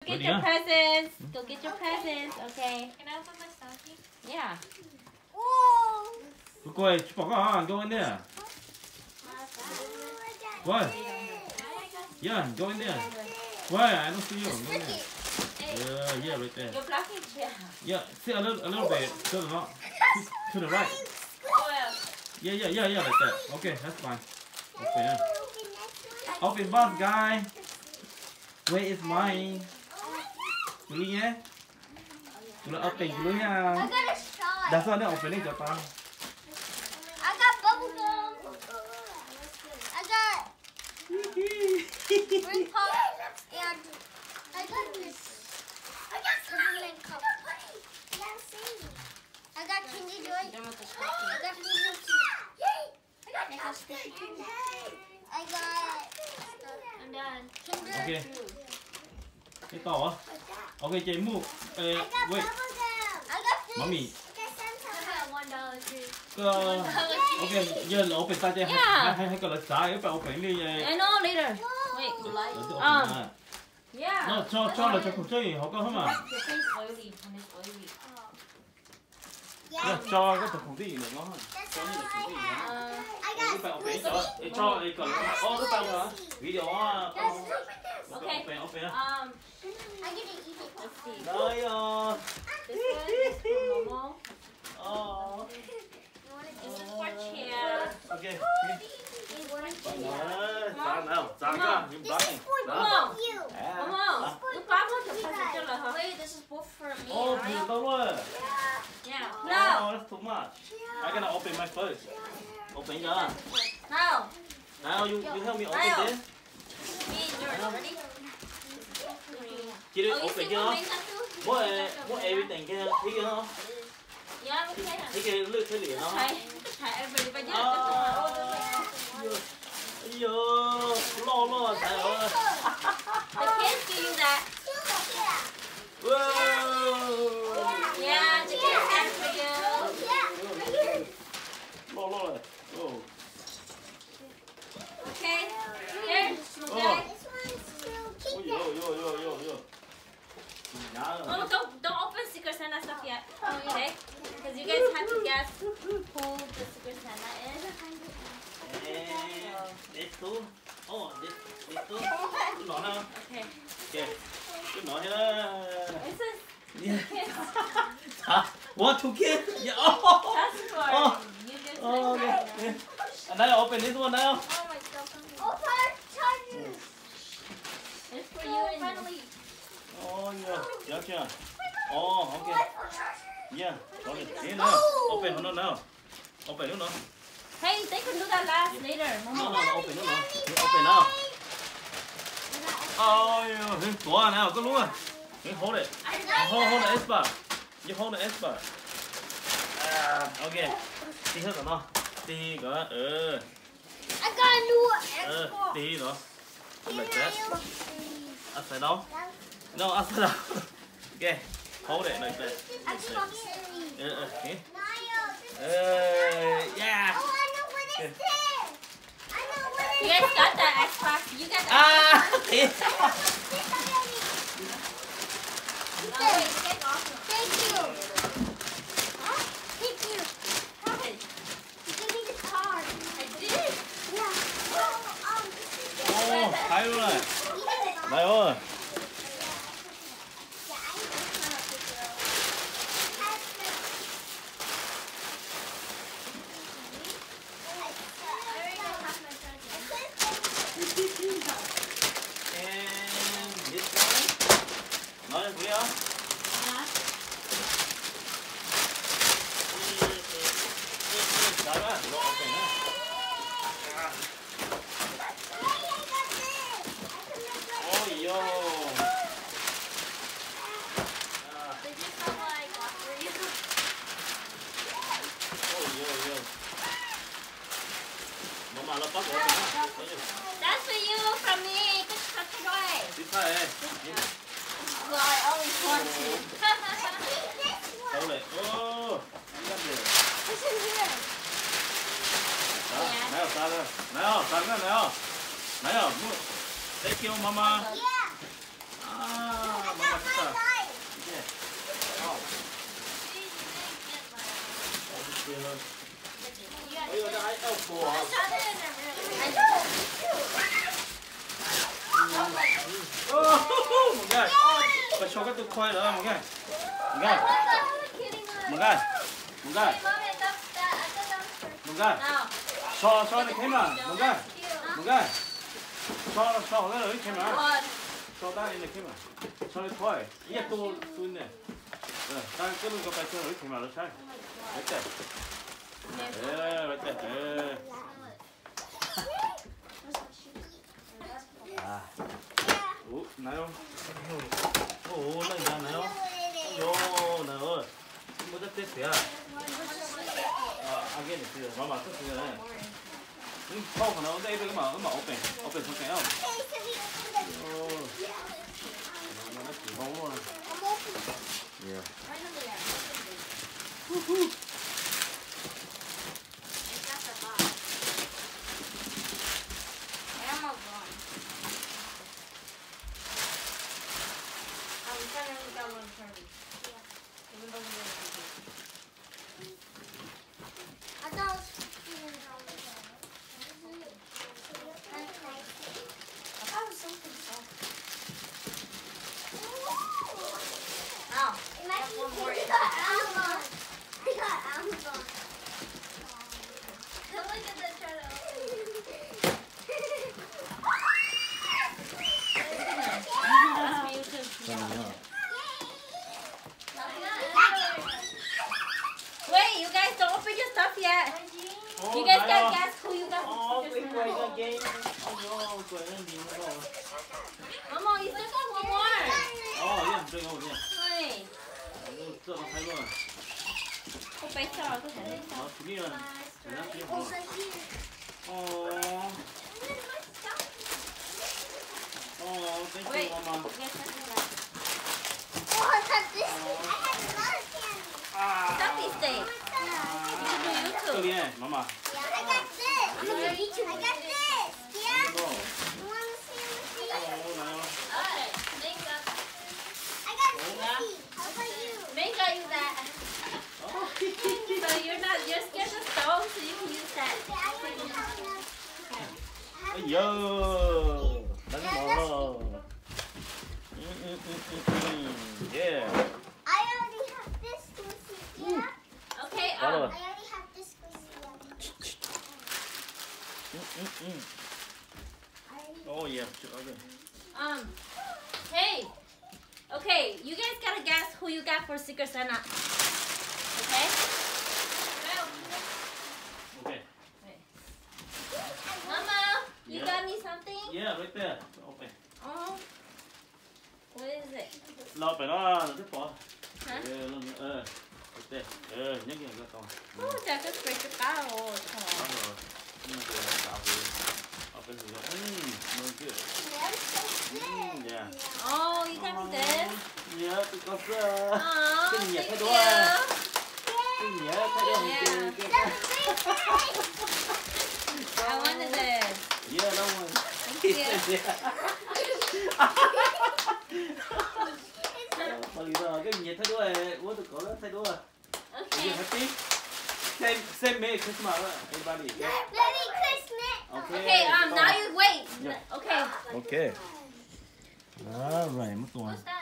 get your presents. Go get your presents, okay? Can I open my stocking? Yeah. Go go in there. Why? Yeah, go in there. Why? I don't see you. Go in there. Yeah, right there. You're blocking chair. Yeah, sit a little bit to the right. Yeah, like that. Okay, that's fine. Okay. Open box, guy. Where is mine? Dulu ya. Dulu open dulu ya. Dah sana open ni japa. I got bubble gum. I got ring pop and I got this. I got cinnamon cup. I got Kinder Joy. I got Kinder I got. I'm done. Kinder. Okay. Cái tỏ á. Okay, chị mua. Wait. I got this. Mommy. I got $1 too. Okay, giờ là open tay cho hay còn là trái phải open đi. I know later. Wait. Yeah. No, cho là cho không chơi họ có không à? Your face oily and it's oily. Yeah, cho cái thực phẩm gì nữa nó. Cho những thực phẩm gì nữa. Cái phải open cho cái còn cái tao hả? Video á. Okay. Open. I get to eat it. Let's see. Đây This one is for Momo. Oh. This is for Chia. Okay. You want to Momo. Momo. Lúc bác muốn chụp hình cho lời hả? Wait, this is both for me. Oh, right? beautiful. Yeah. Oh, No. that's too much. I gotta open my first. Open ya. No. Now you help me open this. Me, yours. Ready? Chị đi Oh, you open see chưa? what What everything kia thấy kia không? Yeah, okay. Thấy kia lướt cái liền không? Thầy everybody bây giờ Ây lo trời ơi. The kids give you that. Wow. Yeah, the kids have for you. Lo rồi. Oh. Okay. Here, small guy. Oh, don't open Secret Santa stuff yet. Okay? Because you guys have to guess who the Secret Santa is. This two. Oh, this two. Cái nọ nào? Okay. Okay. Cái nọ nha. This is Yeah. kids. What to get? Yeah. That's for you guys. Oh, okay. Yeah. And now open this one now. Oh my god. It's for you and Finally. Oh, yeah. Gotcha. Oh, okay. Yeah. Okay. Here now. Open nó nào. Open nó nào. Hey, they can do that later. No, Momo. open nó nào. Open now. Oh, yeah. Quả nào có luôn à. Hold it. Hold the S bar. You hold the S bar. Okay. Tí hết rồi nó. Tí có. I got a new Xbox. Tí nữa. Like that. Upside down. No, upside down. Okay. Hold it like that. Xbox Okay. Series. Yeah. Oh, I know what it is. I know what You it guys is. got that Xbox. You got that. Tí. Thank you. Huh? Thank you. You gave me the card. I did. Yeah. Ồ, hay luôn này. You Này ơi. And this one. Nói lên quý không? Đó đó, lộ open đó. Ôi yo. Did you saw what I got for you? Ôi yo. Mama nó bắt open đó. That's for you from me. Just cut it away. Tiếp theo đây. Well, I always want to. Đâu này. Ô. Cắt được. What's in here? Đó, nào, sao đây? Nào, sao nữa nào. Nào, mua. Thank you, mama. Yeah. Ah, mama. Một gai. Phải cho các tôi khoai nữa một gai. Một gai. Một gai. Một gai. Một gai. Cho này thêm à. Một gai. Một gai. Cho cái này thêm à. Cho ta này thêm à. Cho này khoai. 이게 또 있네. 딱 끄는 것까지 좀 이렇게 말로 잘. 이렇게. 이렇게. 아. 오, 나요. 오, 나요. 요, 나요. 뭐다 됐어요. 아, again, 그 마마 썼어요. 처음 나오는데 이거 음악 오pen 볼게요. Yeah. Wait, you guys don't open your stuff yet. You guys gotta guess who you got. Mama, you still got one more. Yeah, bring over here. Wait. 또 살고. 오빠 있어. 두 개는. Thank you, Wait. Mama. Yes, Oh, I got this. I have a lot of candy. Stuffy steak. You 또 too. 예, Mama. I got this. I got this. Yeah. 이거. You want to see? 나요. Okay, make up. I got this. How about you? May got you that. So you're scared of stove, so you can use that. 요. 나는 먹어. Yeah. I already have this squishy. Yeah. Okay. I already have this squishy. Oh yeah. Okay. Hey. Okay, you guys gotta guess who you got for Secret Santa. Okay? Okay. Mama, you Yeah. got me something? Yeah, right there. Open. Oh. What is it? Lo phải nó rất bỏ. Hả? Right there. Nhớ cái con. Oh, that just break the barrel. Open it. No good. Yeah. Oh, you got me this? Yeah, because Oh, cái nhạc thank cái you. đó. Cái nhạc cái đó. I wanted this. Yeah, that one. Thank you. cái gì thay đổi, what the color thay đổi. Are you Okay. happy? Same Merry Christmas, everybody. Yeah. Merry Christmas. Okay, now you wait. Yeah. Okay. Okay. All right, mất tuần. What's that?